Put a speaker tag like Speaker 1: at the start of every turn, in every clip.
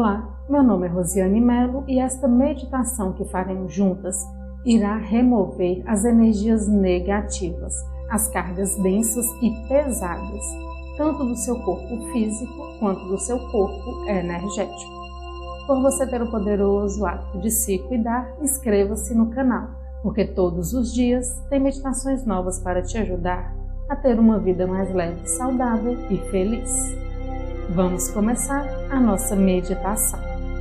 Speaker 1: Olá, meu nome é Rosiane Melo e esta meditação que faremos juntas irá remover as energias negativas, as cargas densas e pesadas, tanto do seu corpo físico quanto do seu corpo energético. Por você ter o poderoso hábito de se cuidar, inscreva-se no canal, porque todos os dias tem meditações novas para te ajudar a ter uma vida mais leve, saudável e feliz. Vamos começar a nossa meditação.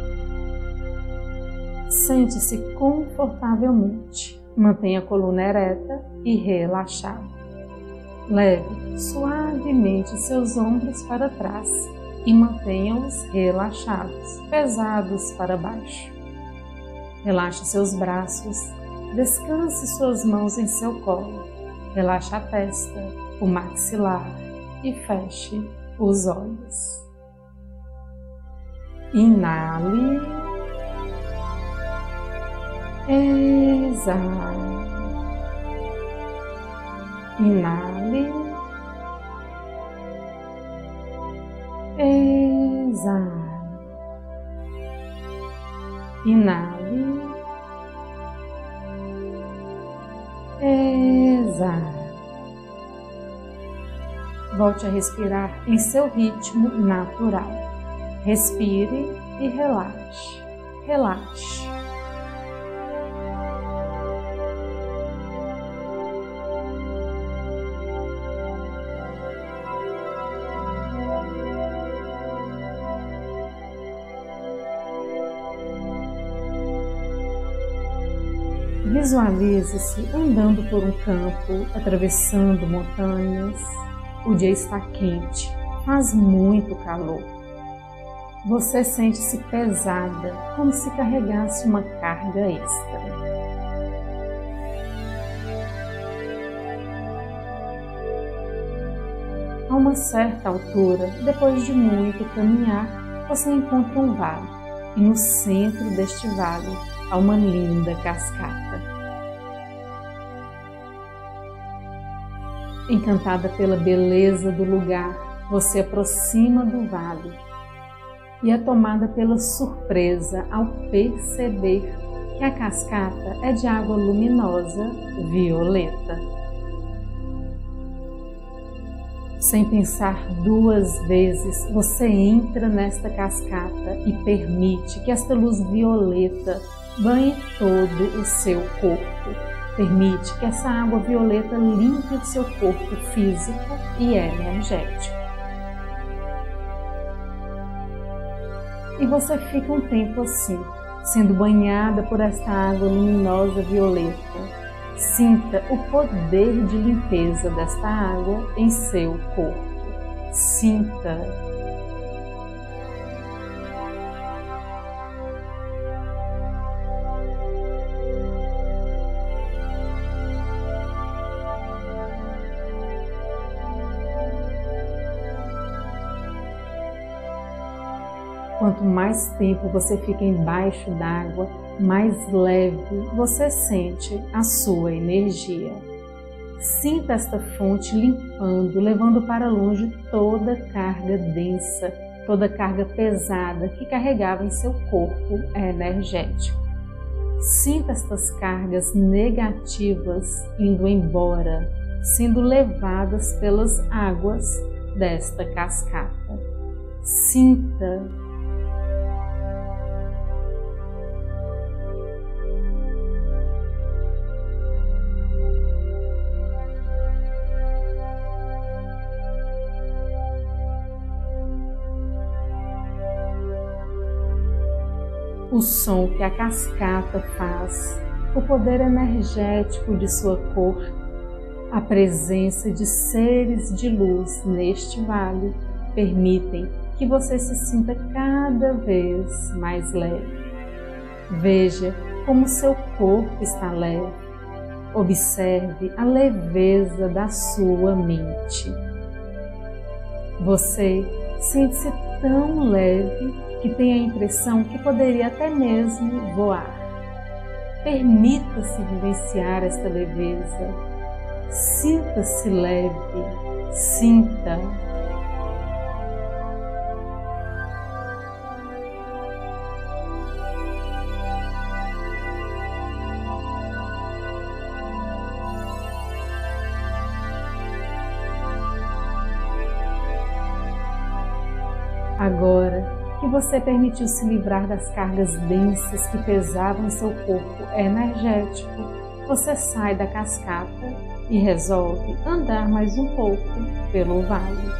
Speaker 1: Sente-se confortavelmente, mantenha a coluna ereta e relaxada. Leve suavemente seus ombros para trás e mantenha-os relaxados, pesados para baixo. Relaxe seus braços, descanse suas mãos em seu colo, relaxe a testa, o maxilar e feche os olhos. Inale, exale, inale, exale, inale, exale. Volte a respirar em seu ritmo natural. Respire e relaxe. Relaxe. Visualize-se andando por um campo, atravessando montanhas. O dia está quente, faz muito calor. Você sente-se pesada, como se carregasse uma carga extra. A uma certa altura, depois de muito caminhar, você encontra um vale, e no centro deste vale há uma linda cascata. Encantada pela beleza do lugar, você aproxima do vale e é tomada pela surpresa ao perceber que a cascata é de água luminosa violeta. Sem pensar duas vezes, você entra nesta cascata e permite que esta luz violeta banhe todo o seu corpo. Permite que essa água violeta limpe o seu corpo físico e energético. E você fica um tempo assim, sendo banhada por esta água luminosa violeta. Sinta o poder de limpeza desta água em seu corpo. Sinta. Quanto mais tempo você fica embaixo d'água, mais leve você sente a sua energia. Sinta esta fonte limpando, levando para longe toda carga densa, toda carga pesada que carregava em seu corpo energético. Sinta estas cargas negativas indo embora, sendo levadas pelas águas desta cascata. Sinta. O som que a cascata faz, o poder energético de sua cor, a presença de seres de luz neste vale permitem que você se sinta cada vez mais leve. Veja como seu corpo está leve. Observe a leveza da sua mente. Você sente-se tão leve que tem a impressão que poderia até mesmo voar. Permita-se vivenciar esta leveza. Sinta-se leve, sinta. Agora que você permitiu se livrar das cargas densas que pesavam em seu corpo energético, você sai da cascata e resolve andar mais um pouco pelo vale.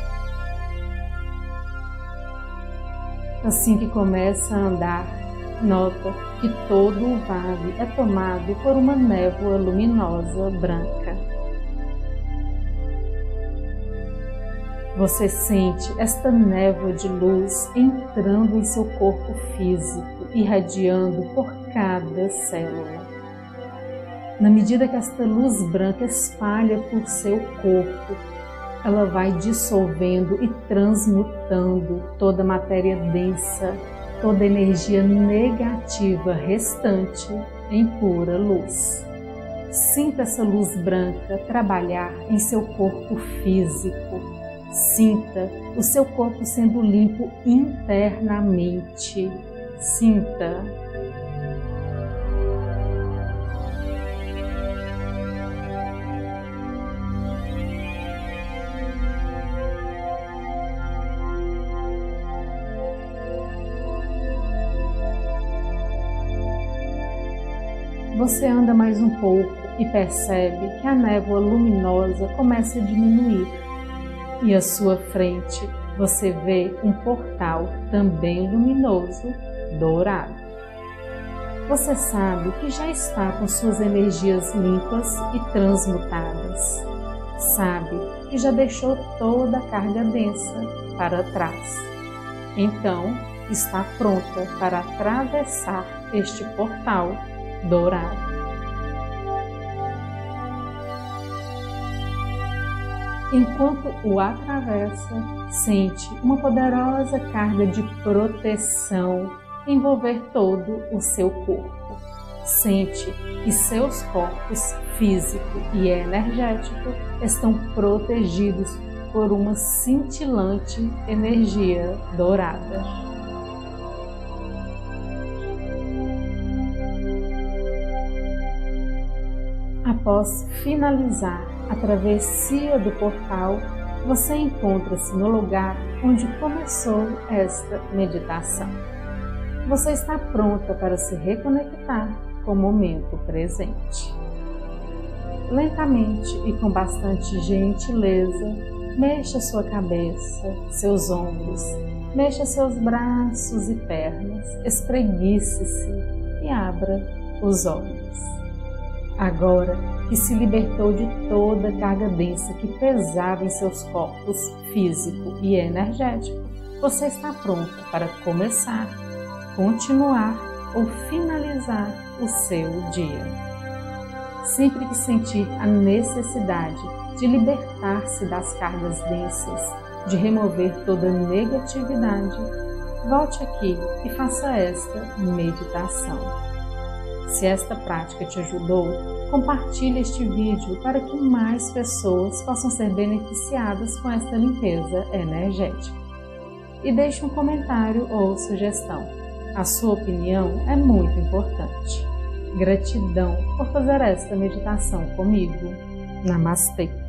Speaker 1: Assim que começa a andar, nota que todo o vale é tomado por uma névoa luminosa branca. Você sente esta névoa de luz entrando em seu corpo físico, irradiando por cada célula. Na medida que esta luz branca espalha por seu corpo, ela vai dissolvendo e transmutando toda a matéria densa, toda a energia negativa restante em pura luz. Sinta essa luz branca trabalhar em seu corpo físico. Sinta o seu corpo sendo limpo internamente. Sinta. Você anda mais um pouco e percebe que a névoa luminosa começa a diminuir. E à sua frente você vê um portal também luminoso, dourado. Você sabe que já está com suas energias limpas e transmutadas. Sabe que já deixou toda a carga densa para trás. Então, está pronta para atravessar este portal dourado. Enquanto o atravessa, sente uma poderosa carga de proteção envolver todo o seu corpo. Sente que seus corpos físico e energético estão protegidos por uma cintilante energia dourada. Após finalizar a travessia do portal, você encontra-se no lugar onde começou esta meditação. Você está pronta para se reconectar com o momento presente. Lentamente e com bastante gentileza, mexa sua cabeça, seus ombros, mexa seus braços e pernas, espreguice-se e abra os olhos. Agora que se libertou de toda a carga densa que pesava em seus corpos físico e energético, você está pronta para começar, continuar ou finalizar o seu dia. Sempre que sentir a necessidade de libertar-se das cargas densas, de remover toda a negatividade, volte aqui e faça esta meditação. Se esta prática te ajudou, compartilhe este vídeo para que mais pessoas possam ser beneficiadas com esta limpeza energética. E deixe um comentário ou sugestão. A sua opinião é muito importante. Gratidão por fazer esta meditação comigo. Namastê!